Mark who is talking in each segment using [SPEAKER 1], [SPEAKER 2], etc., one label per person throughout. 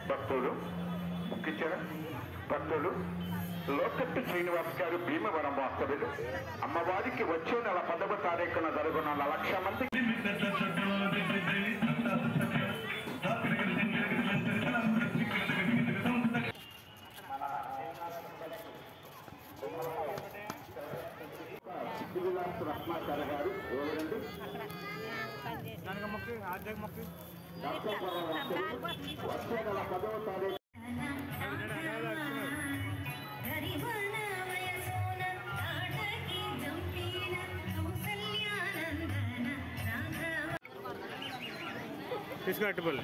[SPEAKER 1] భక్తులు ముఖ్యచర భక్తులు లోకట్టు శ్రీనివాస్ గారు భీమవరం వాస్తవ్యులు అమ్మవారికి వచ్చే నెల 10వ తారీఖున జరుగుతున్న 1,00,000 మంది రత్నాచార్య గారు ఎవరండి వచ్చే నెల 10వ తారీఖు
[SPEAKER 2] తీసుకున్నట్టుబల్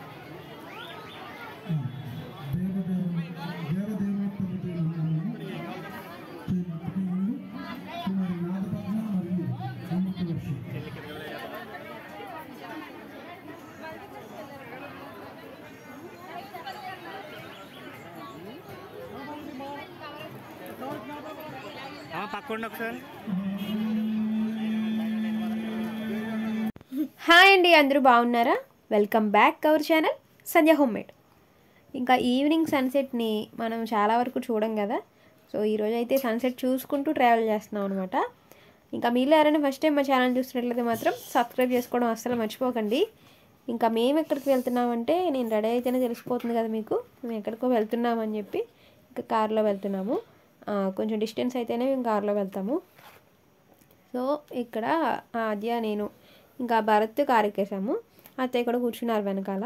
[SPEAKER 2] పక్కండి ఒకసారి.
[SPEAKER 3] హాయ్ అండి, అందరూ బాగున్నారా? Welcome back our channel Sandhya home made. ఇంకా ఈవినింగ్ సన్సెట్ని మనం చాలా వరకు చూడం కదా. సో ఈరోజు అయితే సన్సెట్ చూసుకుంటూ ట్రావెల్ చేస్తున్నాం అనమాట. ఇంకా మీలో ఎవరైనా ఫస్ట్ టైం మా ఛానల్ చూస్తున్నట్లయితే మాత్రం సబ్స్క్రైబ్ చేసుకోవడం అస్సలు మర్చిపోకండి. ఇంకా మేము ఎక్కడికి వెళ్తున్నామంటే నేను రెడీ అయితేనే తెలిసిపోతుంది కదా మీకు. మేము ఎక్కడికో వెళ్తున్నామని చెప్పి ఇంకా కార్లో వెళ్తున్నాము. కొంచెం డిస్టెన్స్ అయితేనే మేము కార్లో వెళ్తాము. సో ఇక్కడ ఆద్య నేను ఇంకా భరత్ కారు ఎక్కేసాము. అత్తయ్య కూడా కూర్చున్నారు వెనకాల.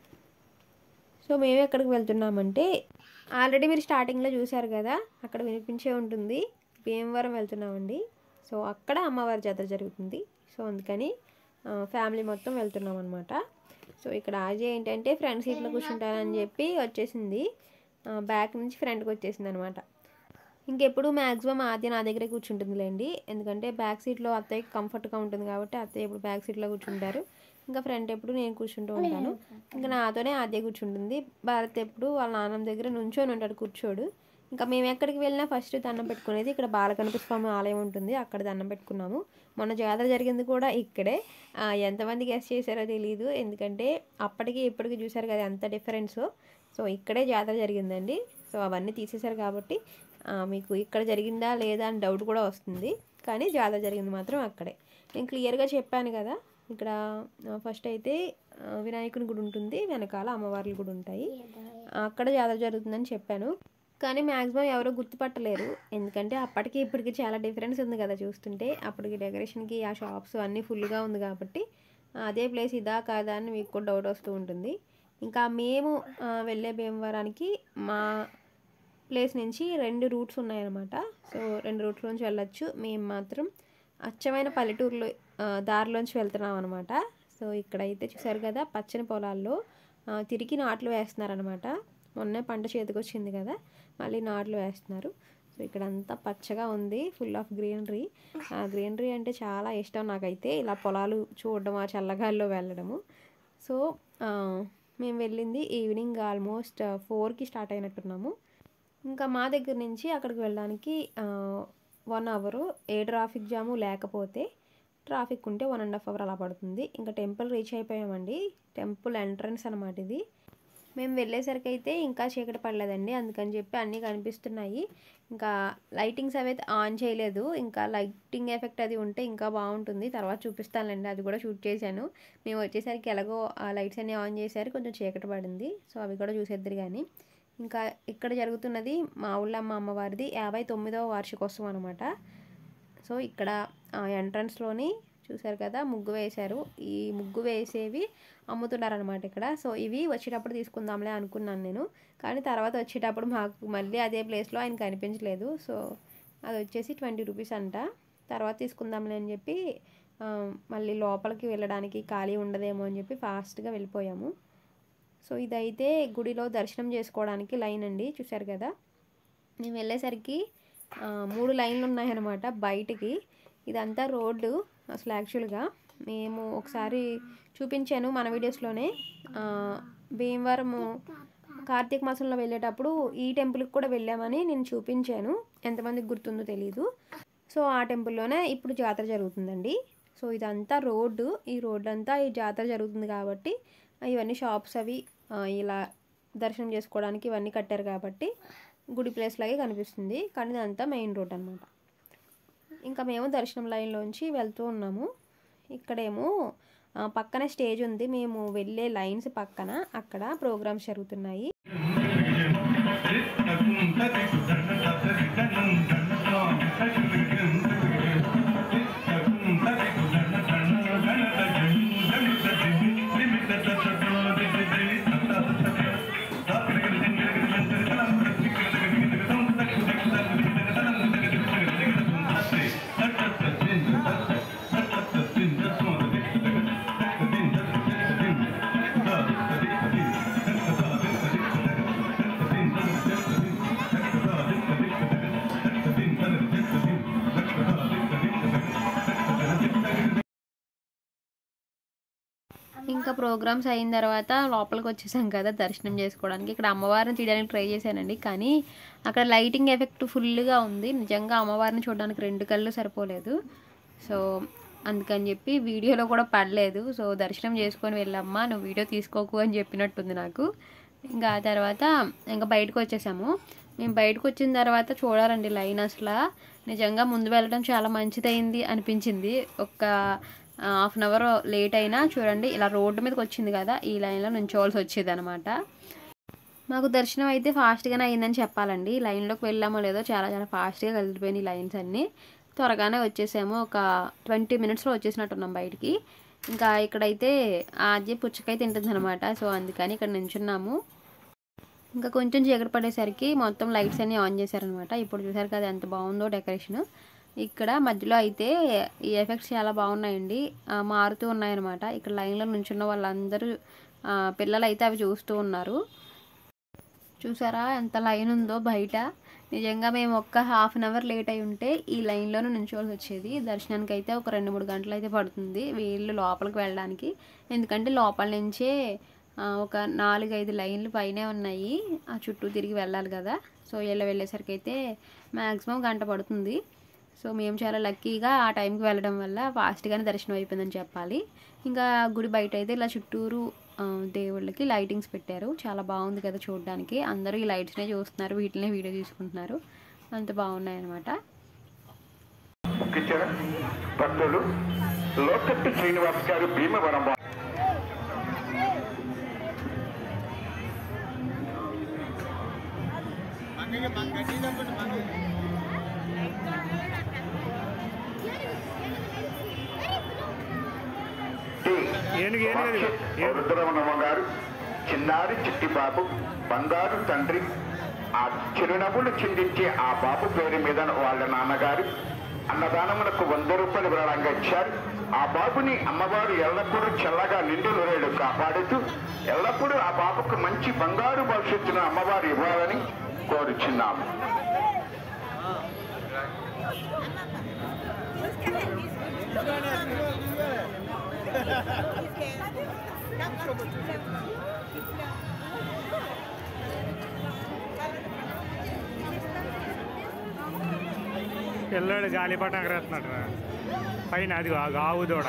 [SPEAKER 3] సో మేము ఎక్కడికి వెళ్తున్నామంటే ఆల్రెడీ మీరు స్టార్టింగ్లో చూశారు కదా, అక్కడ వినిపించే ఉంటుంది, భీమవరం వెళ్తున్నామండి. సో అక్కడ అమ్మవారి జాతర జరుగుతుంది. సో అందుకని ఫ్యామిలీ మొత్తం వెళ్తున్నాం అనమాట. సో ఇక్కడ ఆజీ ఏంటంటే ఫ్రంట్ సీట్లో కూర్చుంటానని చెప్పి వచ్చేసింది, బ్యాక్ నుంచి ఫ్రంట్కి వచ్చేసింది అనమాట. ఇంకెప్పుడు మ్యాక్సిమం ఆద్య నా దగ్గరే కూర్చుంటుందిలేండి, ఎందుకంటే బ్యాక్ సీట్లో అత్తయ్యకి కంఫర్ట్గా ఉంటుంది కాబట్టి అత్తయ్య ఎప్పుడు బ్యాక్ సీట్లో కూర్చుంటారు. ఇంకా ఫ్రంట్ ఎప్పుడు నేను కూర్చుంటూ ఉంటాను. ఇంకా నాతోనే ఆద్య కూర్చుంటుంది. భారత్ ఎప్పుడు వాళ్ళ నాన్నమ్మ దగ్గర నుంచొని ఉంటాడు, కూర్చోడు. ఇంకా మేము ఎక్కడికి వెళ్ళినా ఫస్ట్ దండం పెట్టుకునేది ఇక్కడ బాలగణపతి స్వామి ఆలయం ఉంటుంది, అక్కడ దండం పెట్టుకున్నాము. మొన్న జాతర జరిగింది కూడా ఇక్కడే. ఎంతమంది గెస్ట్ చేశారో తెలియదు, ఎందుకంటే అప్పటికి ఇప్పటికి చూసారు కదా ఎంత డిఫరెన్స్. సో ఇక్కడే జాతర జరిగిందండి. సో అవన్నీ తీసేశారు కాబట్టి మీకు ఇక్కడ జరిగిందా లేదా అని డౌట్ కూడా వస్తుంది, కానీ జాతర జరిగింది మాత్రం అక్కడే. నేను క్లియర్గా చెప్పాను కదా. ఇక్కడ ఫస్ట్ అయితే వినాయకుని గుడి ఉంటుంది, వెనకాల అమ్మవార్ల గుడి ఉంటాయి, అక్కడ జాతర జరుగుతుందని చెప్పాను. కానీ మ్యాక్సిమం ఎవరో గుర్తుపట్టలేరు, ఎందుకంటే అప్పటికి ఇప్పటికి చాలా డిఫరెన్స్ ఉంది కదా చూస్తుంటే. అప్పటికి డెకరేషన్కి ఆ షాప్స్ అన్నీ ఫుల్గా ఉంది కాబట్టి అదే ప్లేస్ ఇదా కాదా అని మీకు కూడా డౌట్ వస్తూ ఉంటుంది. ఇంకా మేము వెళ్ళే భీమవరానికి మా ప్లేస్ నుంచి 2 రూట్స్ ఉన్నాయన్నమాట. సో 2 రూట్స్ నుంచి వెళ్ళొచ్చు. మేము మాత్రం అచ్చమైన పల్లెటూరులో దారిలోంచి వెళ్తున్నాం అనమాట. సో ఇక్కడైతే చూసారు కదా, పచ్చని పొలాల్లో తిరిగి నాట్లు వేస్తున్నారనమాట. మొన్నే పంట చేతికి వచ్చింది కదా, మళ్ళీ నాట్లు వేస్తున్నారు. సో ఇక్కడ అంతా పచ్చగా ఉంది, ఫుల్ ఆఫ్ గ్రీనరీ. గ్రీనరీ అంటే చాలా ఇష్టం నాకైతే, ఇలా పొలాలు చూడడం, ఆ చల్లగాల్లో వెళ్ళడము. సో మేము వెళ్ళింది ఈవినింగ్ ఆల్మోస్ట్ 4కి స్టార్ట్ అయినట్టున్నాము. ఇంకా మా దగ్గర నుంచి అక్కడికి వెళ్ళడానికి 1 అవరు, ఏ ట్రాఫిక్ జాము లేకపోతే, ట్రాఫిక్ ఉంటే 1.5 అవర్ అలా పడుతుంది. ఇంకా టెంపుల్ రీచ్ అయిపోయామండి. టెంపుల్ ఎంట్రన్స్ అనమాట ఇది. మేము వెళ్ళేసరికి అయితే ఇంకా చీకటి పడలేదండి, అందుకని చెప్పి అన్నీ కనిపిస్తున్నాయి. ఇంకా లైటింగ్స్ అవి అయితే ఆన్ చేయలేదు, ఇంకా లైటింగ్ ఎఫెక్ట్ అది ఉంటే ఇంకా బాగుంటుంది, తర్వాత చూపిస్తానులేండి. అది కూడా షూట్ చేశాను. మేము వచ్చేసరికి ఎలాగో ఆ లైట్స్ అన్నీ ఆన్ చేశారు, కొంచెం చీకటి పడింది. సో అవి కూడా చూసేద్దరు. కానీ ఇంకా ఇక్కడ జరుగుతున్నది మా ఊళ్ళమ్మ అమ్మవారిది 59వ వార్షికోత్సవం అనమాట. సో ఇక్కడ ఎంట్రన్స్లోని చూసారు కదా ముగ్గు వేశారు. ఈ ముగ్గు వేసేవి అమ్ముతున్నారనమాట ఇక్కడ. సో ఇవి వచ్చేటప్పుడు తీసుకుందాంలే అనుకున్నాను నేను, కానీ తర్వాత వచ్చేటప్పుడు మాకు మళ్ళీ అదే ప్లేస్లో ఆయన కనిపించలేదు. సో అది వచ్చేసి 20 రూపీస్ అంట. తర్వాత తీసుకుందాంలే అని చెప్పి మళ్ళీ లోపలికి వెళ్ళడానికి ఖాళీ ఉండదేమో అని చెప్పి ఫాస్ట్గా వెళ్ళిపోయాము. సో ఇదైతే గుడిలో దర్శనం చేసుకోవడానికి లైన్ అండి, చూసారు కదా. మేము వెళ్ళేసరికి 3 లైన్లు ఉన్నాయన్నమాట బయటికి. ఇదంతా రోడ్డు అసలు. యాక్చువల్గా మేము ఒకసారి చూపించాను మన వీడియోస్లోనే, భీమవరము కార్తీక మాసంలో వెళ్ళేటప్పుడు ఈ టెంపుల్కి కూడా వెళ్ళామని నేను చూపించాను, ఎంతమందికి గుర్తుందో తెలీదు. సో ఆ టెంపుల్లోనే ఇప్పుడు జాతర జరుగుతుందండి. సో ఇదంతా రోడ్డు, ఈ రోడ్డు అంతా ఈ జాతర జరుగుతుంది కాబట్టి ఇవన్నీ షాప్స్ అవి ఇలా దర్శనం చేసుకోవడానికి ఇవన్నీ కట్టారు కాబట్టి గుడి ప్లేస్ లాగే కనిపిస్తుంది, కానీ ఇదంతా మెయిన్ రోడ్ అనమాట. ఇంకా మేము దర్శనం లైన్లోంచి వెళ్తూ ఉన్నాము. ఇక్కడేమో పక్కనే స్టేజ్ ఉంది, మేము వెళ్ళే లైన్స్ పక్కన అక్కడ ప్రోగ్రామ్స్ జరుగుతున్నాయి. ఇంకా ప్రోగ్రామ్స్ అయిన తర్వాత లోపలికి వచ్చేసాం కదా దర్శనం చేసుకోవడానికి. ఇక్కడ అమ్మవారిని తీయడానికి ట్రై చేశానండి, కానీ అక్కడ లైటింగ్ ఎఫెక్ట్ ఫుల్గా ఉంది. నిజంగా అమ్మవారిని చూడడానికి 2 కళ్ళు సరిపోలేదు. సో అందుకని చెప్పి వీడియోలో కూడా పడలేదు. సో దర్శనం చేసుకొని వెళ్ళమ్మా, నువ్వు వీడియో తీసుకోకు అని చెప్పినట్టుంది నాకు. ఇంకా ఆ తర్వాత ఇంకా బయటకు వచ్చేసాము. మేము బయటకు వచ్చిన తర్వాత చూడాలండి లైన్ అసలు నిజంగా ముందు వెళ్ళడం చాలా మంచిదైంది అనిపించింది. ఒక హాఫ్ అన్ అవర్ లేట్ అయినా చూడండి ఇలా రోడ్డు మీదకి వచ్చింది కదా, ఈ లైన్లో నుంచోవాల్సి వచ్చేది అనమాట. మాకు దర్శనం అయితే ఫాస్ట్గానే అయిందని చెప్పాలండి. లైన్లోకి వెళ్ళామో లేదో చాలా చాలా ఫాస్ట్గా కలిసిపోయినాయి లైన్స్ అన్నీ. త్వరగానే వచ్చేసాము, ఒక 20 మినిట్స్లో వచ్చేసినట్టున్నాం బయటికి. ఇంకా ఇక్కడైతే ఆద్య పుచ్చకాయ తింటుంది అనమాట. సో అందుకని ఇక్కడ నించున్నాము. ఇంకా కొంచెం చీకటి పడేసరికి మొత్తం లైట్స్ అన్నీ ఆన్ చేశారనమాట. ఇప్పుడు చూసారు కదా ఎంత బాగుందో డెకరేషన్. ఇక్కడ మధ్యలో అయితే ఈ ఎఫెక్ట్స్ చాలా బాగున్నాయండి, మారుతూ ఉన్నాయన్నమాట. ఇక్కడ లైన్లో నుంచున్న వాళ్ళందరూ పిల్లలు అయితే అవి చూస్తూ ఉన్నారు. చూసారా ఎంత లైన్ ఉందో బయట. నిజంగా మేము ఒక్క హాఫ్ అన్ అవర్ లేట్ అయి ఉంటే ఈ లైన్లోనే నుంచోవాల్సి వచ్చేది. దర్శనానికి అయితే ఒక 2-3 గంటలు అయితే పడుతుంది వీళ్ళు లోపలికి వెళ్ళడానికి. ఎందుకంటే లోపల నుంచే ఒక 4-5 లైన్లు పైనే ఉన్నాయి, ఆ చుట్టూ తిరిగి వెళ్ళాలి కదా. సో ఇలా వెళ్ళేసరికి అయితే మ్యాక్సిమం గంట పడుతుంది. సో మేము చాలా లక్కీగా ఆ టైంకి వెళ్ళడం వల్ల ఫాస్ట్గానే దర్శనం అయిపోయిందని చెప్పాలి. ఇంకా గుడి బయట అయితే ఇలా చుట్టూరు దేవుళ్ళకి లైటింగ్స్ పెట్టారు, చాలా బాగుంది కదా చూడడానికి. అందరూ ఈ లైట్స్నే చూస్తున్నారు, వీటినే వీడియో తీసుకుంటున్నారు, అంత బాగున్నాయి అన్నమాట.
[SPEAKER 1] భక్తులు లోకట్టి శ్రీనివాస్ గారు భీమవరం రుద్రమణమ్మ గారు, చిన్నారి చిట్టి బాబు, బంగారు తండ్రి, ఆ చిరునవ్వులు చిందించే ఆ బాబు పేరు మీద వాళ్ళ నాన్నగారు అన్నదానములకు 100 రూపాయలు విరాళంగా ఇచ్చారు. ఆ బాబుని అమ్మవారు ఎల్లప్పుడూ చల్లగా నిండు నూరేళ్లు కాపాడుతూ ఎల్లప్పుడూ ఆ బాబుకు మంచి బంగారు భవిష్యత్తును అమ్మవారు ఇవ్వాలని కోరుచున్నాము.
[SPEAKER 2] పిల్లడు గాలిపటం ఎగరేస్తున్నాడు పైన, అది ఆవు దూడ.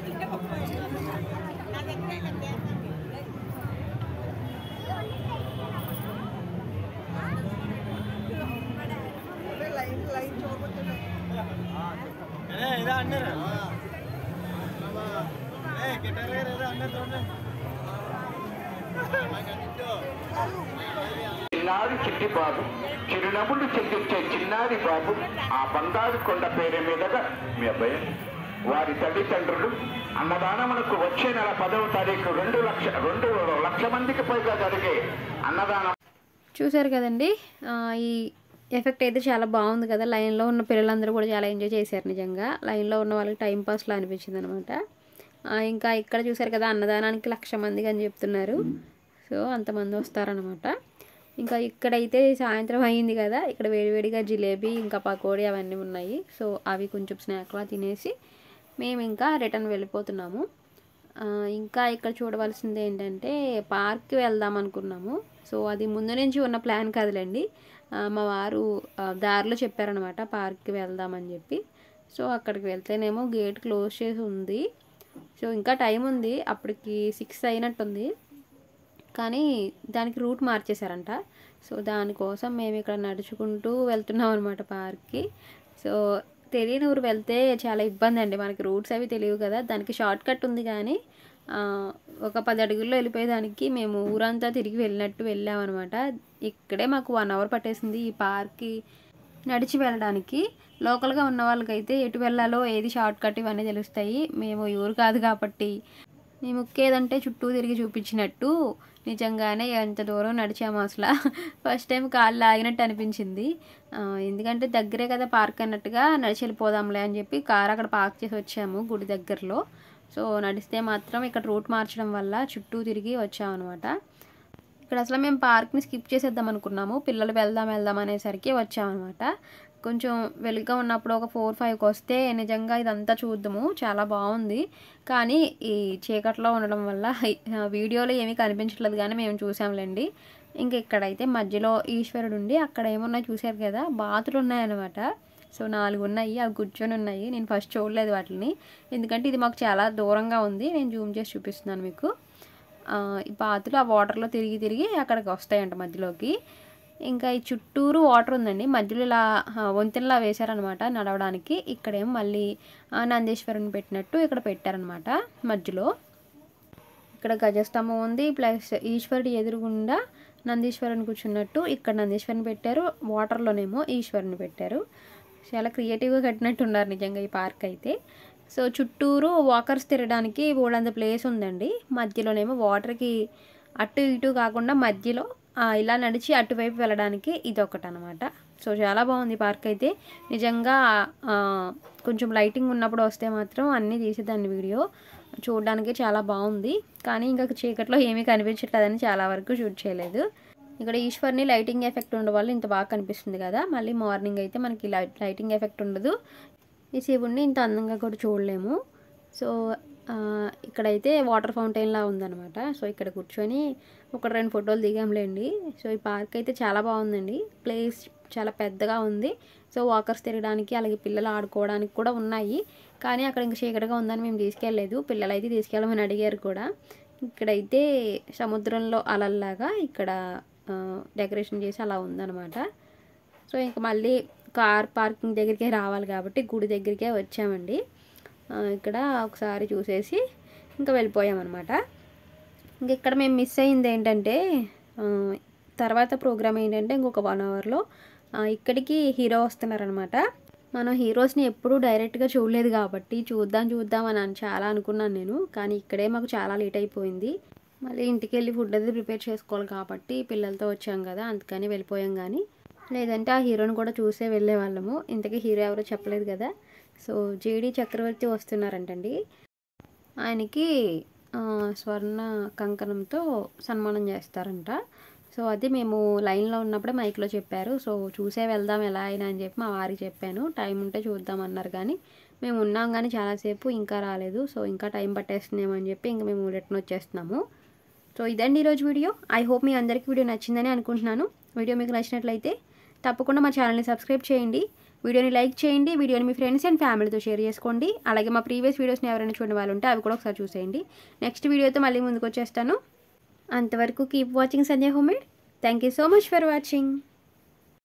[SPEAKER 1] చిన్నారి చిట్టి బాబు, చిరునవ్వులు చెల్లించే చిన్నారి బాబు, ఆ బంగారు కొండ పేరు మీదగా మీ అబ్బాయి వారి తల్లిదండ్రులు అన్నదానములకు వచ్చే నెల 10వ తారీఖు 2 లక్షల మందికి పైగా జరిగే అన్నదానం.
[SPEAKER 3] చూసారు కదండి, ఈ ఎఫెక్ట్ అయితే చాలా బాగుంది కదా. లైన్లో ఉన్న పిల్లలందరూ కూడా చాలా ఎంజాయ్ చేశారు. నిజంగా లైన్లో ఉన్న వాళ్ళకి టైం పాస్లా అనిపించింది అనమాట. ఇంకా ఇక్కడ చూసారు కదా అన్నదానానికి 1,00,000 మందికి అని చెప్తున్నారు. సో అంతమంది వస్తారనమాట. ఇంకా ఇక్కడైతే సాయంత్రం అయింది కదా, ఇక్కడ వేడివేడిగా జిలేబీ ఇంకా పకోడీ అవన్నీ ఉన్నాయి. సో అవి కొంచెం స్నాక్లా తినేసి మేము ఇంకా రిటర్న్ వెళ్ళిపోతున్నాము. ఇంకా ఇక్కడ చూడవలసింది ఏంటంటే పార్క్కి వెళ్దాం అనుకున్నాము. సో అది ముందు నుంచి ఉన్న ప్లాన్ కాదులేండి, మా వారు దారిలో చెప్పారనమాట పార్క్కి వెళ్దామని చెప్పి. సో అక్కడికి వెళ్తేనేమో గేట్ క్లోజ్ చేసి ఉంది. సో ఇంకా టైం ఉంది, అప్పటికి 6 అయినట్టుంది. కానీ దానికి రూట్ మార్చేశారంట. సో దానికోసం మేము ఇక్కడ నడుచుకుంటూ వెళ్తున్నాం అనమాట పార్క్కి. సో తెలియని ఊరు వెళ్తే చాలా ఇబ్బంది అండి, మనకి రూట్స్ అవి తెలియవు కదా. దానికి షార్ట్ కట్ ఉంది కానీ ఒక 10 అడుగుల్లో వెళ్ళిపోయేదానికి మేము ఊరంతా తిరిగి వెళ్ళినట్టు వెళ్ళామన్నమాట. ఇక్కడే మాకు 1 అవర్ పట్టేసింది ఈ పార్క్కి నడిచి వెళ్ళడానికి. లోకల్గా ఉన్న వాళ్ళకైతే ఎటు వెళ్ళాలో ఏది షార్ట్ కట్ ఇవన్నీ తెలుస్తాయి. మేము ఈ ఊరు కాదు కాబట్టి మేము ముక్కేదంటే చుట్టూ తిరిగి చూపించినట్టు నిజంగానే ఎంత దూరం నడిచాము అసలు. ఫస్ట్ టైం కాళ్ళు ఆగినట్టు అనిపించింది. ఎందుకంటే దగ్గరే కదా పార్క్ అన్నట్టుగా నడిచి వెళ్ళిపోదాంలే అని చెప్పి కారు అక్కడ పార్క్ చేసి వచ్చాము గుడి దగ్గరలో. సో నడిస్తే మాత్రం ఇక్కడ రూట్ మార్చడం వల్ల చుట్టూ తిరిగి వచ్చామన్నమాట. ఇక్కడ అసలు మేము పార్క్ని స్కిప్ చేసేద్దాం అనుకున్నాము, పిల్లలు వెళ్దాం అనేసరికి వచ్చామన్నమాట. కొంచెం వెలుగుగా ఉన్నప్పుడు ఒక 4-5కి వస్తే నిజంగా ఇదంతా చూద్దాము, చాలా బాగుంది. కానీ ఈ చీకట్లో ఉండడం వల్ల వీడియోలో ఏమీ కనిపించట్లేదు కానీ మేము చూసాంలేండి. ఇంకా ఇక్కడైతే మధ్యలో ఈశ్వరుడు ఉండి అక్కడ ఏమున్నాయి చూశారు కదా, బాతులు ఉన్నాయన్నమాట. సో 4 ఉన్నాయి, అవి కూర్చొని ఉన్నాయి. నేను ఫస్ట్ చూడలేదు వాటిని, ఎందుకంటే ఇది మాకు చాలా దూరంగా ఉంది. నేను జూమ్ చేసి చూపిస్తున్నాను మీకు. ఈ బాతులు ఆ వాటర్లో తిరిగి అక్కడికి వస్తాయంట మధ్యలోకి. ఇంకా ఈ చుట్టూరు వాటర్ ఉందండి, మధ్యలో ఇలా వంతెనలా వేశారనమాట నడవడానికి. ఇక్కడేమో మళ్ళీ నందీశ్వరుని పెట్టినట్టు ఇక్కడ పెట్టారనమాట మధ్యలో. ఇక్కడ గజస్తంభం ఉంది, ప్లస్ ఈశ్వరుడి ఎదురుగుండా నందీశ్వరుని కూర్చున్నట్టు ఇక్కడ నందీశ్వరుని పెట్టారు, వాటర్లోనేమో ఈశ్వరుని పెట్టారు. చాలా క్రియేటివ్గా కట్టినట్టు ఉన్నారు నిజంగా ఈ పార్క్ అయితే. సో చుట్టూరు వాకర్స్ తిరగడానికి బోల్డంత ప్లేస్ ఉందండి. మధ్యలోనేమో వాటర్కి అటు ఇటు కాకుండా మధ్యలో ఇలా నడిచి అటువైపు వెళ్ళడానికి ఇది ఒకటి అనమాట. సో చాలా బాగుంది పార్క్ అయితే నిజంగా. కొంచెం లైటింగ్ ఉన్నప్పుడు వస్తే మాత్రం అన్నీ తీసేదాన్ని వీడియో, చూడడానికి చాలా బాగుంది. కానీ ఇంకా చీకట్లో ఏమీ కనిపించట్లేదని చాలా వరకు షూట్ చేయలేదు. ఇక్కడ ఈశ్వర్ని లైటింగ్ ఎఫెక్ట్ ఉండడం వల్ల ఇంత బాగా కనిపిస్తుంది కదా. మళ్ళీ మార్నింగ్ అయితే మనకి లైటింగ్ ఎఫెక్ట్ ఉండదు, ఈ శివుడిని ఇంత అందంగా కూడా చూడలేము. సో ఇక్కడైతే వాటర్ ఫౌంటైన్లా ఉందన్నమాట. సో ఇక్కడ కూర్చొని 1-2 ఫోటోలు దిగాంలేండి. సో ఈ పార్క్ అయితే చాలా బాగుందండి, ప్లేస్ చాలా పెద్దగా ఉంది. సో వాకర్స్ తిరగడానికి అలాగే పిల్లలు ఆడుకోవడానికి కూడా ఉన్నాయి. కానీ అక్కడ ఇంకా చీకటిగా ఉందని మేము తీసుకెళ్ళలేదు, పిల్లలు అయితే తీసుకెళ్ళమని అడిగారు కూడా. ఇక్కడైతే సముద్రంలో అలల్లాగా ఇక్కడ డెకరేషన్ చేసి అలా ఉందన్నమాట. సో ఇంకా మళ్ళీ కార్ పార్కింగ్ దగ్గరికే రావాలి కాబట్టి గుడి దగ్గరికే వచ్చామండి. ఇక్కడ ఒకసారి చూసేసి ఇంకా వెళ్ళిపోయామన్నమాట. ఇంక ఇక్కడ మేము మిస్ అయింది ఏంటంటే తర్వాత ప్రోగ్రామ్ ఏంటంటే ఇంకొక 1 అవర్లో ఇక్కడికి హీరో వస్తున్నారనమాట. మనం హీరోస్ని ఎప్పుడూ డైరెక్ట్గా చూడలేదు కాబట్టి చూద్దాం అని చాలా అనుకున్నాను నేను. కానీ ఇక్కడే మాకు చాలా లేట్ అయిపోయింది. మళ్ళీ ఇంటికి వెళ్ళి ఫుడ్ అది ప్రిపేర్ చేసుకోవాలి కాబట్టి పిల్లలతో వచ్చాం కదా, అందుకని వెళ్ళిపోయాం. కానీ లేదంటే ఆ హీరోని కూడా చూసే వెళ్ళే వాళ్ళము. ఇంతకీ హీరో ఎవరో చెప్పలేదు కదా. సో జేడి చక్రవర్తి వస్తున్నారంటండి. ఆయనకి స్వర్ణ కంకణంతో సన్మానం చేస్తారంట. సో అది మేము లైన్లో ఉన్నప్పుడే మైక్లో చెప్పారు. సో చూసే వెళ్దాం ఎలా అయినా అని చెప్పి మా వారికి చెప్పాను. టైం ఉంటే చూద్దాం అన్నారు కానీ మేము ఉన్నాం కానీ చాలాసేపు ఇంకా రాలేదు. సో ఇంకా టైం పట్టేస్తుందేమో అని చెప్పి ఇంకా మేము రిటర్న్ వచ్చేస్తున్నాము. సో ఇదండి ఈరోజు వీడియో. ఐ హోప్ మీ అందరికీ వీడియో నచ్చిందని అనుకుంటున్నాను. వీడియో మీకు నచ్చినట్లయితే తప్పకుండా మా ఛానల్ని సబ్స్క్రైబ్ చేయండి, వీడియోని లైక్ చేయండి, వీడియోని మీ ఫ్రెండ్స్ అండ్ ఫ్యామిలీతో షేర్ చేసుకోండి. అలాగే మా ప్రీవియస్ వీడియోస్ని ఎవరైనా చూడని వాళ్ళు ఉంటే అవి కూడా ఒకసారి చూసేయండి. నెక్స్ట్ వీడియోతో మళ్ళీ ముందుకు వచ్చేస్తాను. అంతవరకు keep watching Sandhya homemade. Thank you so much for watching.